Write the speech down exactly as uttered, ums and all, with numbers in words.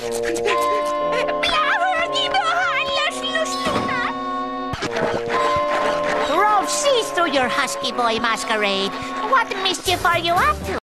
Rolf sees through your husky boy masquerade. What mischief are you up to?